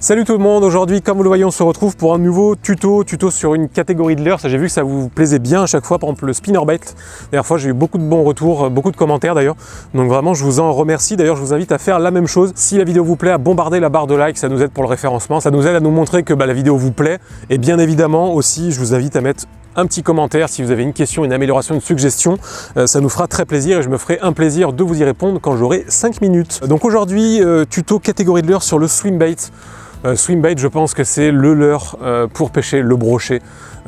Salut tout le monde, aujourd'hui comme vous le voyez on se retrouve pour un nouveau tuto sur une catégorie de leurre. J'ai vu que ça vous plaisait bien à chaque fois, par exemple le spinnerbait. La dernière fois j'ai eu beaucoup de bons retours, beaucoup de commentaires d'ailleurs. Donc vraiment je vous en remercie, d'ailleurs je vous invite à faire la même chose. Si la vidéo vous plaît, à bombarder la barre de like, ça nous aide pour le référencement, ça nous aide à nous montrer que la vidéo vous plaît. Et bien évidemment aussi je vous invite à mettre un petit commentaire si vous avez une question, une amélioration, une suggestion, ça nous fera très plaisir et je me ferai un plaisir de vous y répondre quand j'aurai 5 minutes. Donc aujourd'hui, tuto catégorie de leurre sur le swimbait. Swimbait, je pense que c'est le leurre pour pêcher le brochet.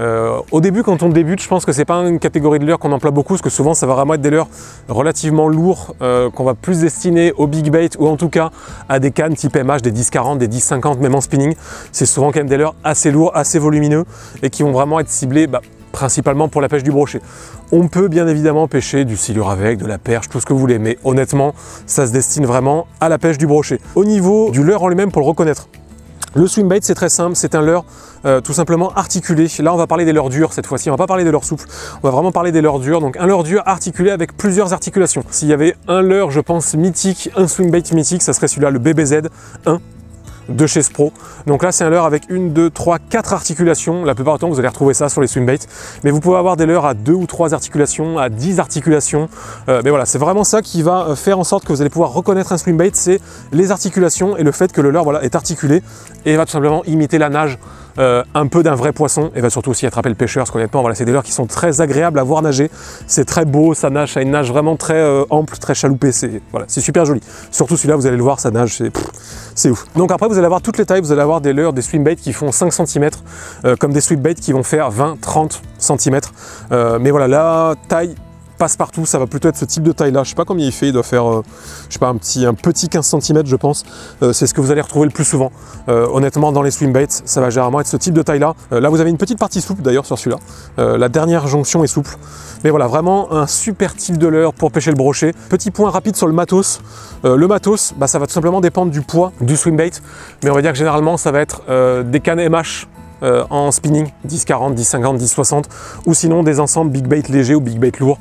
Au début, quand on débute, je pense que c'est pas une catégorie de leurre qu'on emploie beaucoup, parce que souvent ça va vraiment être des leurres relativement lourds, qu'on va plus destiner au big bait ou en tout cas à des cannes type MH, des 10-40, des 10-50, même en spinning. C'est souvent quand même des leurres assez lourds, assez volumineux et qui vont vraiment être ciblés principalement pour la pêche du brochet. On peut bien évidemment pêcher du silure avec, de la perche, tout ce que vous voulez, mais honnêtement, ça se destine vraiment à la pêche du brochet. Au niveau du leurre en lui-même, pour le reconnaître, le swimbait, c'est très simple, c'est un leurre tout simplement articulé. Là, on va parler des leurres durs cette fois-ci, on va pas parler des leurres souples, on va vraiment parler des leurres durs. Donc un leurre dur articulé avec plusieurs articulations. S'il y avait un leurre, je pense, mythique, un swimbait mythique, ça serait celui-là, le BBZ 1 de chez Spro. Donc là c'est un leurre avec 1, 2, 3, 4 articulations. La plupart du temps vous allez retrouver ça sur les swimbaits, mais vous pouvez avoir des leurres à 2 ou 3 articulations, à 10 articulations, mais voilà, c'est vraiment ça qui va faire en sorte que vous allez pouvoir reconnaître un swimbait, c'est les articulations et le fait que le leurre est articulé et va tout simplement imiter la nage un peu d'un vrai poisson, et va surtout aussi attraper le pêcheur, parce qu'honnêtement c'est des leurres qui sont très agréables à voir nager, c'est très beau, ça nage à une nage vraiment très ample, très chaloupée, c'est super joli. Surtout celui-là, vous allez le voir, ça nage, c'est ouf. Donc après vous allez avoir toutes les tailles, vous allez avoir des leurres, des swimbaits qui font 5 cm, comme des sweetbaits qui vont faire 20-30 cm, mais voilà, la taille passe-partout, ça va plutôt être ce type de taille là. Je sais pas combien il fait, il doit faire je sais pas, un petit 15 cm je pense. C'est ce que vous allez retrouver le plus souvent. Honnêtement dans les swimbaits, ça va généralement être ce type de taille là. Là vous avez une petite partie souple d'ailleurs sur celui-là. La dernière jonction est souple. Mais voilà, vraiment un super type de leurre pour pêcher le brochet. Petit point rapide sur le matos. Le matos, ça va tout simplement dépendre du poids du swimbait. Mais on va dire que généralement ça va être des cannes MH en spinning, 10-40, 10-50, 10-60, ou sinon des ensembles big bait légers ou big bait lourds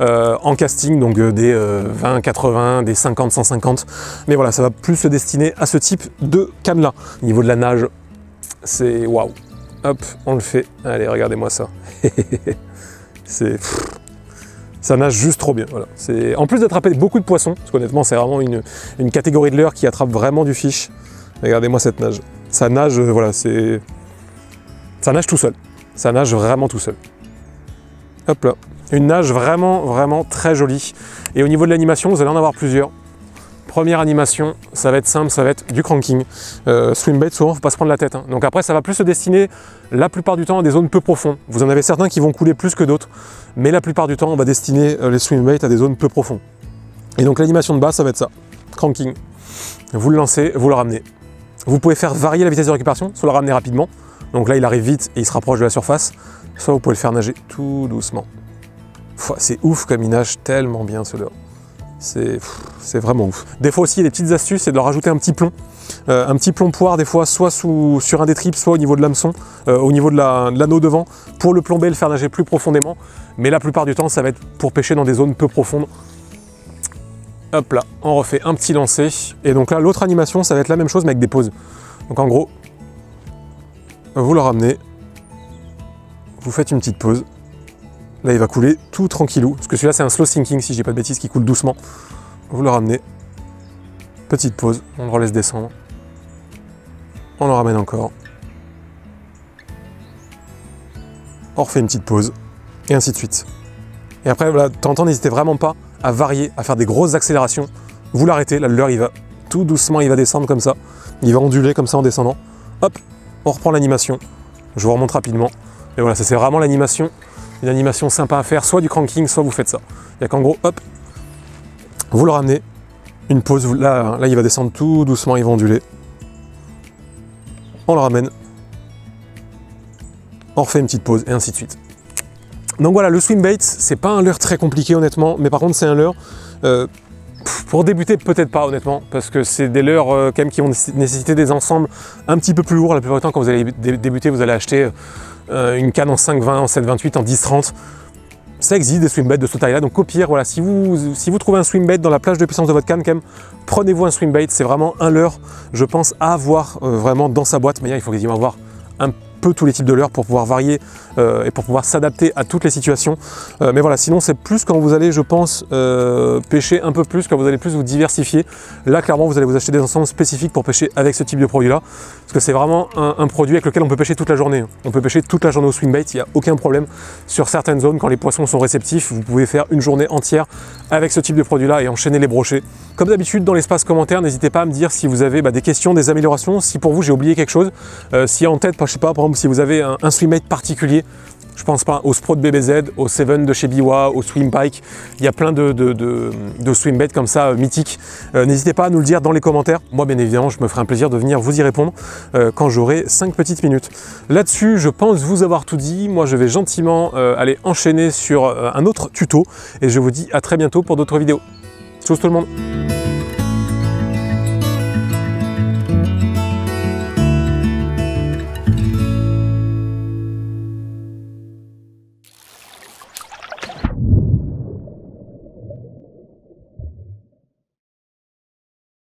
en casting, donc des 20-80, des 50-150. Mais voilà, ça va plus se destiner à ce type de canne là. Au niveau de la nage, c'est waouh. Hop, on le fait. Allez, regardez-moi ça. Ça nage juste trop bien. Voilà. En plus d'attraper beaucoup de poissons, parce qu'honnêtement c'est vraiment une catégorie de leurre qui attrape vraiment du fish. Regardez-moi cette nage. Ça nage, voilà, ça nage tout seul. Ça nage vraiment tout seul. Hop là. Une nage vraiment très jolie. Et au niveau de l'animation, vous allez en avoir plusieurs. Première animation, ça va être simple, ça va être du cranking. Swimbait, souvent, il ne faut pas se prendre la tête. Hein. Donc après, ça va plus se destiner la plupart du temps à des zones peu profondes. Vous en avez certains qui vont couler plus que d'autres. Mais la plupart du temps, on va destiner les swimbait à des zones peu profondes. Et donc l'animation de base, ça va être ça. Cranking. Vous le lancez, vous le ramenez. Vous pouvez faire varier la vitesse de récupération, soit le ramener rapidement. Donc là, il arrive vite et il se rapproche de la surface. Soit vous pouvez le faire nager tout doucement. C'est ouf comme il nage tellement bien ce leurre. C'est vraiment ouf. Des fois aussi, il y a des petites astuces, c'est de leur rajouter un petit plomb poire des fois, soit sur un des trips, soit au niveau de l'hameçon, au niveau de l'anneau devant, pour le plomber et le faire nager plus profondément. Mais la plupart du temps, ça va être pour pêcher dans des zones peu profondes. Hop là, on refait un petit lancer. Et donc là, l'autre animation, ça va être la même chose, mais avec des pauses. Donc en gros, vous le ramenez, vous faites une petite pause. Là, il va couler tout tranquillou, parce que celui-là, c'est un slow sinking, si je dis pas de bêtises, qui coule doucement. Vous le ramenez, petite pause, on le relaisse descendre. On le ramène encore. On refait une petite pause, et ainsi de suite. Et après, voilà, de temps en temps, n'hésitez vraiment pas à varier, à faire des grosses accélérations. Vous l'arrêtez, là, le leurre, il va tout doucement, il va descendre comme ça. Il va onduler comme ça en descendant. Hop, on reprend l'animation. Je vous remonte rapidement. Et voilà, ça c'est vraiment l'animation. Une animation sympa à faire, soit du cranking, soit vous faites ça. Il n'y a qu'en gros, hop, vous le ramenez, une pause, là il va descendre tout doucement, il va onduler. On le ramène, on refait une petite pause, et ainsi de suite. Donc voilà, le swimbait, c'est pas un leurre très compliqué honnêtement, mais par contre c'est un leurre, pour débuter peut-être pas honnêtement, parce que c'est des leurres quand même qui vont nécessiter des ensembles un petit peu plus lourds. La plupart du temps quand vous allez débuter, vous allez acheter une canne en 5,20, en 7,28, en 10,30. ça existe des swim-baits de cette taille-là, donc au pire, voilà, si vous trouvez un swim-bait dans la plage de puissance de votre canne, quand même, prenez-vous un swim-bait, c'est vraiment un leurre, je pense, à avoir vraiment dans sa boîte, mais il faut quasiment avoir un peu tous les types de leurres pour pouvoir varier et pour pouvoir s'adapter à toutes les situations. Mais voilà, sinon c'est plus quand vous allez, je pense, pêcher un peu plus, quand vous allez plus vous diversifier. Là, clairement, vous allez vous acheter des ensembles spécifiques pour pêcher avec ce type de produit-là, parce que c'est vraiment un produit avec lequel on peut pêcher toute la journée. On peut pêcher toute la journée au swim-bait, il n'y a aucun problème. Sur certaines zones, quand les poissons sont réceptifs, vous pouvez faire une journée entière avec ce type de produit-là et enchaîner les brochets. Comme d'habitude, dans l'espace commentaire, n'hésitez pas à me dire si vous avez des questions, des améliorations, si pour vous j'ai oublié quelque chose, si en tête, je sais pas, par exemple, si vous avez un swim-bait particulier. Je pense pas au Sprout BBZ, au Seven de chez Biwa, au Swim Pike. Il y a plein de swim-baits comme ça, mythiques. N'hésitez pas à nous le dire dans les commentaires. Moi, bien évidemment, je me ferai un plaisir de venir vous y répondre quand j'aurai 5 petites minutes. Là-dessus, je pense vous avoir tout dit. Moi, je vais gentiment aller enchaîner sur un autre tuto. Et je vous dis à très bientôt pour d'autres vidéos. Tchuss tout le monde!